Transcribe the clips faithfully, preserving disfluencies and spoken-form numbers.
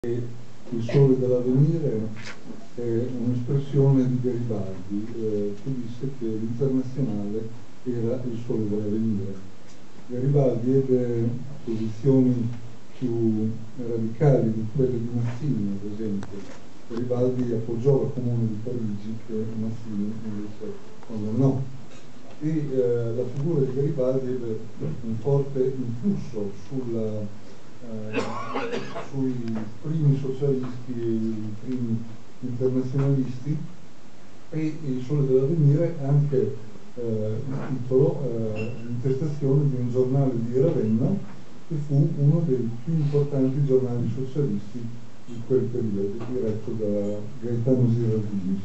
Il sole dell'avvenire è un'espressione di Garibaldi, eh, che disse che l'Internazionale era il sole dell'avvenire. Garibaldi ebbe posizioni più radicali di quelle di Mazzini, ad esempio. Garibaldi appoggiò la Comune di Parigi, che Mazzini invece condannò. E eh, la figura di Garibaldi ebbe un forte influsso sulla Eh, sui primi socialisti e i primi internazionalisti, e il Sole dell'Avvenire è anche eh, il titolo, eh, l'intestazione di un giornale di Ravenna che fu uno dei più importanti giornali socialisti di quel periodo, diretto da Gaetano Girardini.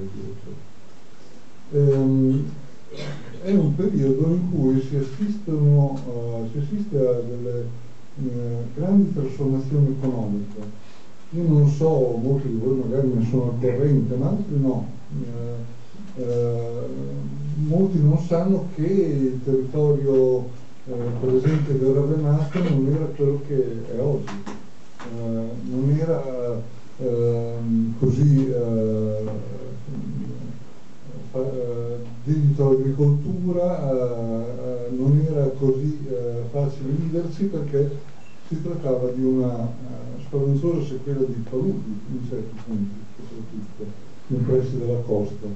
Ehm, è un periodo in cui si assistono, uh, si assiste a delle Eh, grandi trasformazioni economiche. Io non so, molti di voi magari ne sono al corrente, ma altri no. Eh, eh, molti non sanno che il territorio eh, per esempio del Ravenato non era quello che è oggi, eh, non era eh, così eh, eh, dedito all'agricoltura, eh, non era così eh, facile viverci, perché si trattava di una uh, spaventosa sequela di paludi in certi punti, soprattutto in pressi della costa,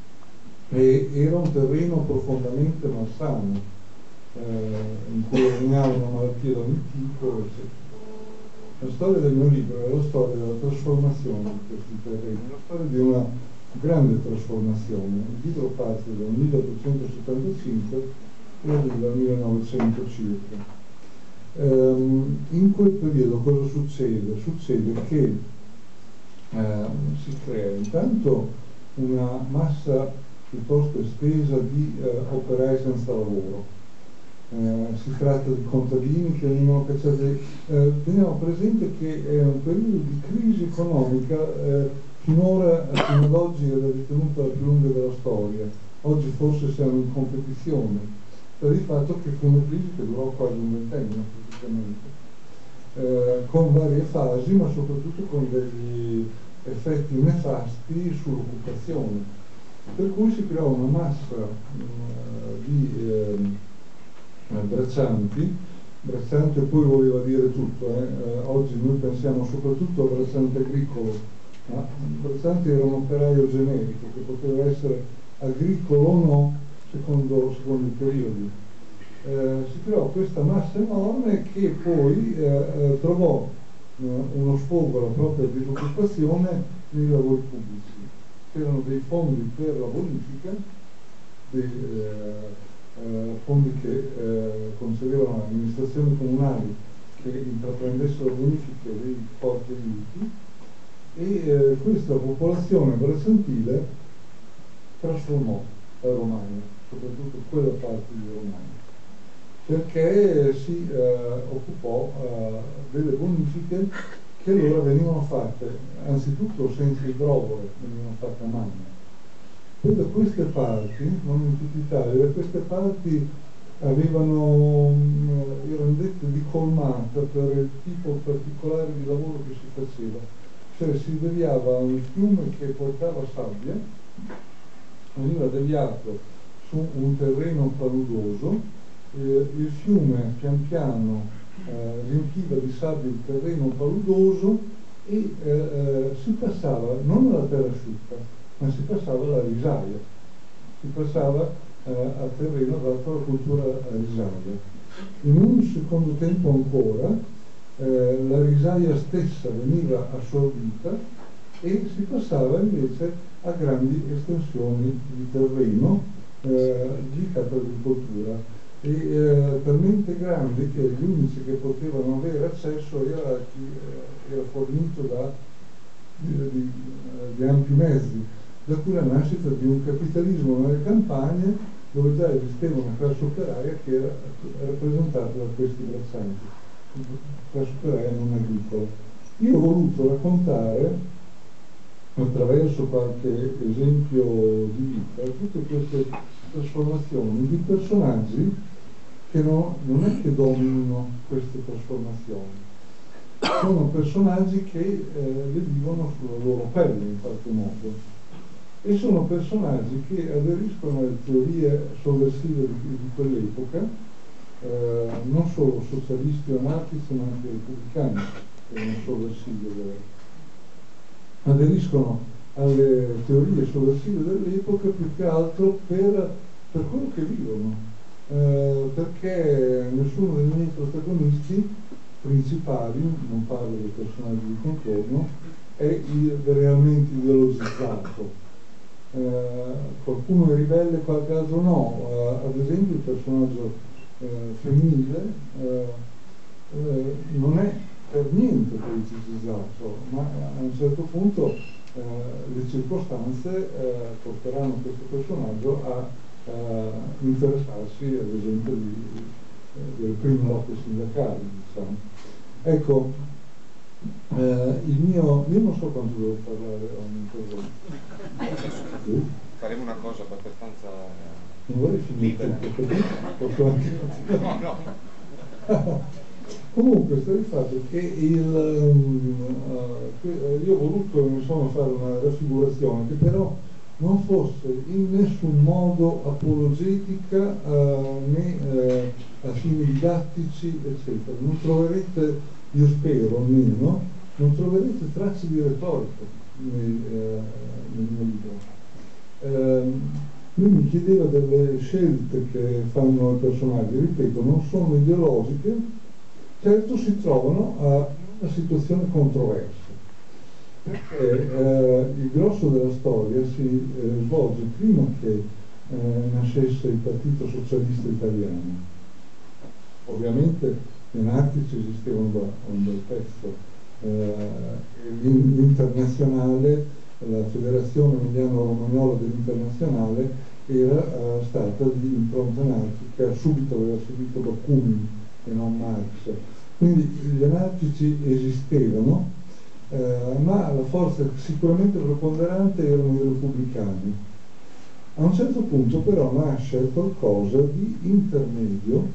e era un terreno profondamente malsano, eh, in cui regnavano malattie da ogni tipo, eccetera. La storia del mio libro è la storia della trasformazione di questi terreni, la storia di una grande trasformazione. Il libro parte dal milleottocentosettantacinque e arriva al millenovecento circa. Um, in quel periodo cosa succede? Succede che uh, si crea intanto una massa piuttosto estesa di uh, operai senza lavoro. Uh, si tratta di contadini che venivano cacciati. Uh, teniamo presente che è un periodo di crisi economica, uh, finora, fino ad oggi, è ritenuta la più lunga della storia. Oggi forse siamo in competizione, per il fatto che fu una crisi che durò quasi un ventennio praticamente, eh, con varie fasi, ma soprattutto con degli effetti nefasti sull'occupazione, per cui si creò una massa uh, di eh, braccianti. Bracciante poi voleva dire tutto, eh. Eh, oggi noi pensiamo soprattutto al bracciante agricolo, ma il bracciante era un operaio generico che poteva essere agricolo o no, Secondo, secondo i periodi. Eh, si creò questa massa enorme che poi eh, eh, trovò eh, uno sfogo alla propria disoccupazione nei lavori pubblici. C'erano dei fondi per la bonifica, dei eh, eh, fondi che eh, concedevano alle amministrazioni comunali che intraprendessero bonifiche dei porti aiuti, e eh, questa popolazione bracciantile trasformò la Romagna, soprattutto quella parte di Romagna, perché si eh, occupò eh, delle bonifiche che allora venivano fatte anzitutto senza idrovore, venivano fatte a mano. Poi da queste parti, non in tutta Italia, da queste parti avevano, erano dette di colmata per il tipo particolare di lavoro che si faceva, cioè si deviava un fiume che portava sabbia, veniva deviato su un terreno paludoso, eh, il fiume pian piano eh, riempiva di sabbia il terreno paludoso e eh, eh, si passava non alla terra asciutta, ma si passava alla risaia, si passava eh, a terreno adatto alla cultura a risaia. In un secondo tempo ancora eh, la risaia stessa veniva assorbita e si passava invece a grandi estensioni di terreno eh, dedicate all'agricoltura, e eh, talmente grandi che gli unici che potevano avere accesso era chi eh, era fornito da di, di, di ampi mezzi, da cui la nascita di un capitalismo nelle campagne dove già esisteva una classe operaia che era rappresentata da questi braccianti, classe operaia non agricola. Io ho voluto raccontare attraverso qualche esempio di vita tutte queste trasformazioni di personaggi che no, non è che dominino queste trasformazioni, sono personaggi che eh, le vivono sulla loro pelle in qualche modo, e sono personaggi che aderiscono alle teorie sovversive di, di quell'epoca, eh, non solo socialisti o anarchici ma anche repubblicani, che erano sovversivi, aderiscono alle teorie sovversive dell'epoca più che altro per, per quello che vivono, eh, perché nessuno dei miei protagonisti principali, non parlo dei personaggi di contorno, è il, realmente ideologizzato. Eh, qualcuno è ribelle, qualche altro no. Eh, ad esempio il personaggio eh, femminile eh, eh, non è per niente politicizzato, ma a un certo punto eh, le circostanze eh, porteranno questo personaggio a eh, interessarsi ad esempio di, eh, delle prime lotte sindacali, diciamo. Ecco, eh, il mio, io non so quanto devo parlare ogni cosa. Faremo una cosa abbastanza non vorrei finire tutto, posso anche no, no. Comunque sta il fatto che il, uh, io ho voluto insomma fare una raffigurazione che però non fosse in nessun modo apologetica uh, né uh, a fini didattici eccetera. Non troverete, io spero almeno, non troverete tracce di retorica nel, uh, nel mio libro. Uh, lui mi chiedeva delle scelte che fanno i personaggi, ripeto, non sono ideologiche. Certo si trovano a una situazione controversa, perché eh, il grosso della storia si eh, svolge prima che eh, nascesse il Partito Socialista Italiano. Ovviamente gli anarchici esistevano da un bel pezzo, eh, l'internazionale, la Federazione Emiliano-Romagnola dell'Internazionale era eh, stata di impronta anarchica, subito aveva seguito Bakunin e non Marx. Quindi gli anarchici esistevano, eh, ma la forza sicuramente preponderante erano i repubblicani. A un certo punto però nasce qualcosa di intermedio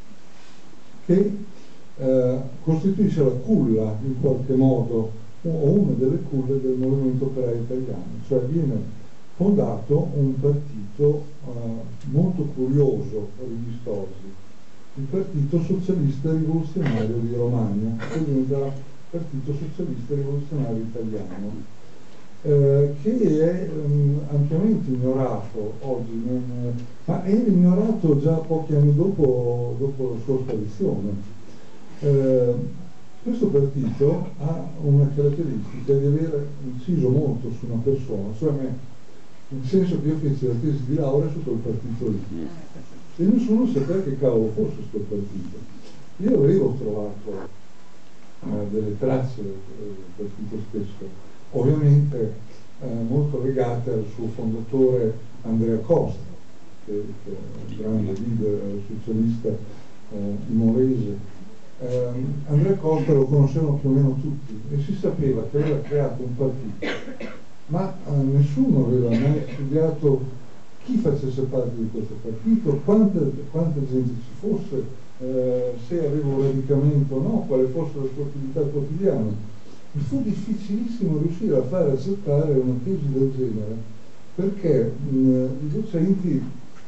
che eh, costituisce la culla in qualche modo, o una delle culle del movimento operaio italiano, cioè viene fondato un partito eh, molto curioso per gli storici, il Partito Socialista Rivoluzionario di Romagna, che diventa il Partito Socialista Rivoluzionario Italiano, eh, che è um, ampiamente ignorato oggi, non, ma è ignorato già pochi anni dopo, dopo la sua sparizione. Eh, questo partito ha una caratteristica di aver inciso molto su una persona, cioè me, nel senso che io feci la tesi di laurea su quel partito lì. E nessuno sapeva che cavolo fosse questo partito. Io avevo trovato eh, delle tracce del partito stesso, ovviamente eh, molto legate al suo fondatore Andrea Costa, che, che è un grande leader socialista eh, imolese. Eh, Andrea Costa lo conoscevano più o meno tutti e si sapeva che aveva creato un partito, ma eh, nessuno aveva mai studiato chi facesse parte di questo partito, quanta, quanta gente ci fosse, eh, se aveva un radicamento o no, quale fosse la sua attività quotidiana. E fu difficilissimo riuscire a fare accettare una tesi del genere, perché mh, i, docenti,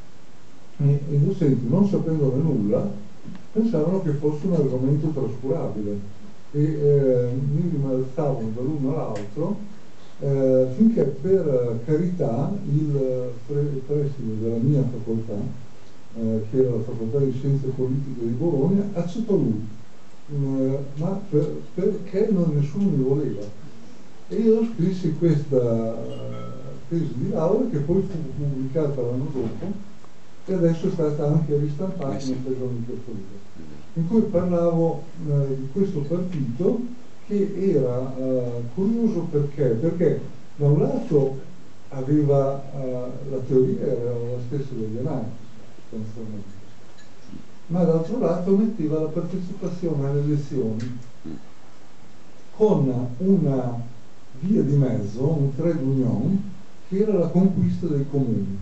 i docenti, non sapendone nulla, pensavano che fosse un argomento trascurabile e eh, mi rimbalzavano dall'uno all'altro. Eh, finché per carità il pre- preside della mia facoltà, eh, che era la facoltà di scienze politiche di Bologna, accettò lui, eh, ma per, perché non nessuno mi voleva. E io scrissi questa tesi di laurea che poi fu pubblicata l'anno dopo e adesso è stata anche ristampata in occasione di questo libro, in cui parlavo eh, di questo partito che era uh, curioso perché, perché da un lato aveva uh, la teoria era la stessa degli anarchici sostanzialmente, ma dall'altro lato metteva la partecipazione alle elezioni con una via di mezzo, un trade union, che era la conquista dei comuni.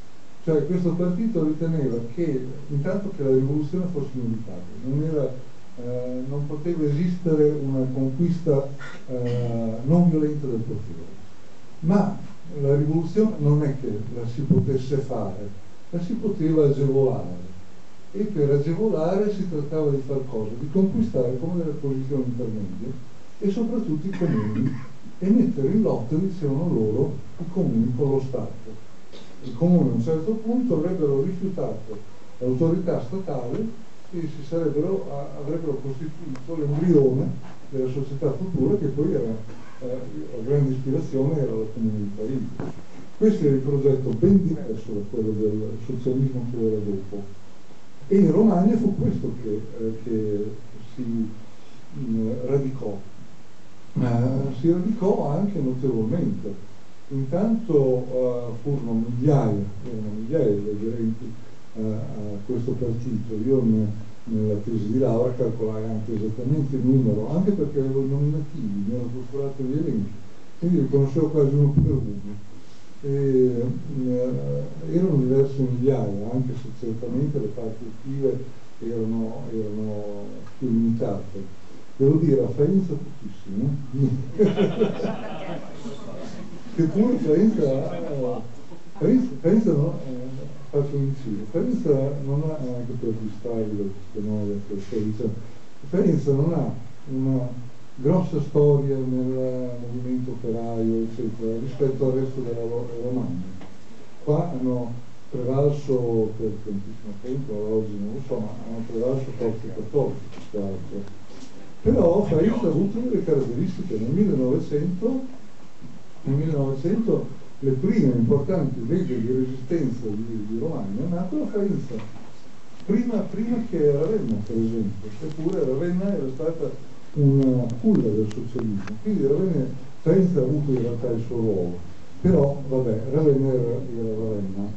Cioè questo partito riteneva che intanto che la rivoluzione fosse militare, non era eh, non poteva esistere una conquista eh, non violenta del potere. Ma la rivoluzione non è che la si potesse fare, la si poteva agevolare. E per agevolare si trattava di far cosa? Di conquistare come delle posizioni intermedie e soprattutto i comuni, e mettere in lotta, dicevano loro, i comuni con lo Stato. I comuni a un certo punto avrebbero rifiutato l'autorità statale e si sarebbero, avrebbero costituito l'embrione della società futura, che poi era eh, la grande ispirazione era la Comune di Parigi. Questo era il progetto ben diverso da quello del socialismo che era dopo. E in Romagna fu questo che, eh, che si mh, radicò. Uh, si radicò anche notevolmente. Intanto uh, furono migliaia, erano migliaia di aderenti uh, a questo partito. Io ne, nella tesi di laurea calcolai anche esattamente il numero, anche perché avevo i nominativi, mi ero procurato gli elenchi, quindi li conoscevo quasi uno per uno. E, uh, erano diverse migliaia, anche se certamente le parti attive erano, erano più limitate. Devo dire, a Faenza pochissimo, che pure Faenza, eh, Faenza, Faenza no, eh, faccio un inciso, Faenza non ha, anche per distrarvi da queste nuove che sto dicendo, Faenza non ha una grossa storia nel movimento operaio, eccetera, rispetto al resto della Romagna. Qua hanno prevalso per tantissimo tempo, oggi non lo so, ma hanno prevalso forze cattoliche, più che altro. Però Faenza ha avuto delle caratteristiche. Nel millenovecento, nel millenovecento le prime importanti leggi di resistenza di, di Romagna nacquero a Faenza, prima, prima che a Ravenna, per esempio, eppure Ravenna era stata una culla del socialismo, quindi Ravenna, Faenza ha avuto in realtà il suo ruolo, però vabbè, Ravenna era, era Ravenna.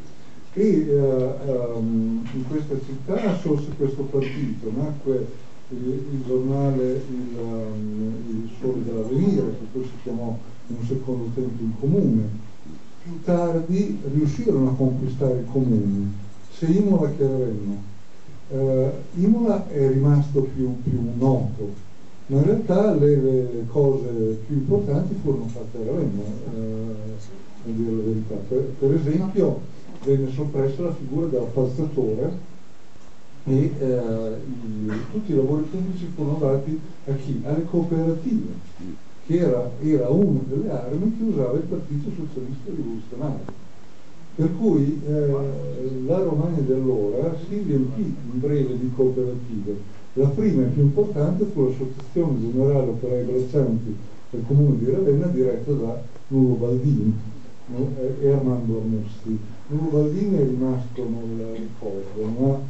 E uh, um, in questa città sorse questo partito, nacque il, il giornale il, um, il Sole dell'Avvenire, che poi si chiamò in un secondo tempo il Comune. Più tardi riuscirono a conquistare i comuni, sia Imola che Ravenna. Uh, Imola è rimasto più, più noto, ma in realtà le, le cose più importanti furono fatte a Ravenna, uh, a dire la verità. Per, per esempio venne soppressa la figura dell'appaltatore e eh, i, tutti i lavori pubblici furono dati a chi? Alle cooperative, che era, era una delle armi che usava il Partito Socialista Rivoluzionario. Per cui eh, la Romagna di allora si riempì in breve di cooperative. La prima e più importante fu l'Associazione Generale Operai Braccianti del Comune di Ravenna, diretta da Nulo Baldini e Armando Armusti. Nulo Baldini è rimasto nel ricordo, ma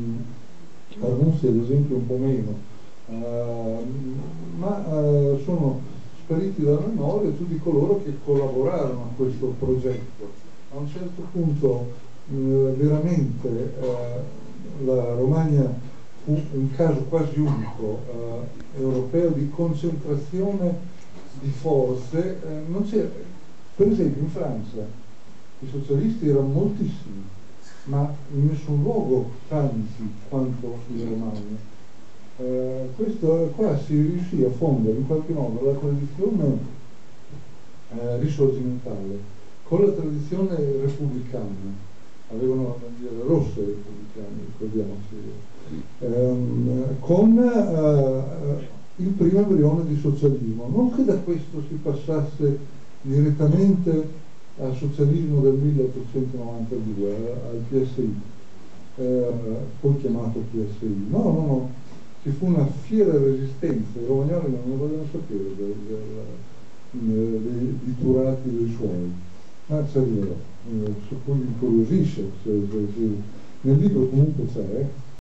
mh, Armusti ad esempio un po' meno, uh, ma uh, sono spariti dalla memoria tutti coloro che collaborarono a questo progetto. A un certo punto uh, veramente uh, la Romagna fu un caso quasi unico uh, europeo di concentrazione di forze. Uh, non c'era, per esempio in Francia i socialisti erano moltissimi, ma in nessun luogo tanti quanto in Romagna. Eh, questo qua si riuscì a fondere in qualche modo la tradizione eh, risorgimentale con la tradizione repubblicana. Avevano la bandiera rossa i repubblicani, ricordiamoci, ehm, con eh, il primo embrione di socialismo. Non che da questo si passasse direttamente al socialismo del milleottocentonovantadue, al P S I, eh, poi chiamato P S I. No, no, no, ci fu una fiera resistenza, i romagnoli non ne vogliono sapere del, del, dei, dei turati dei suoi. Ma ci arriverò, eh, su cui mi incuriosisce, se, se, se, nel libro comunque c'è, eh.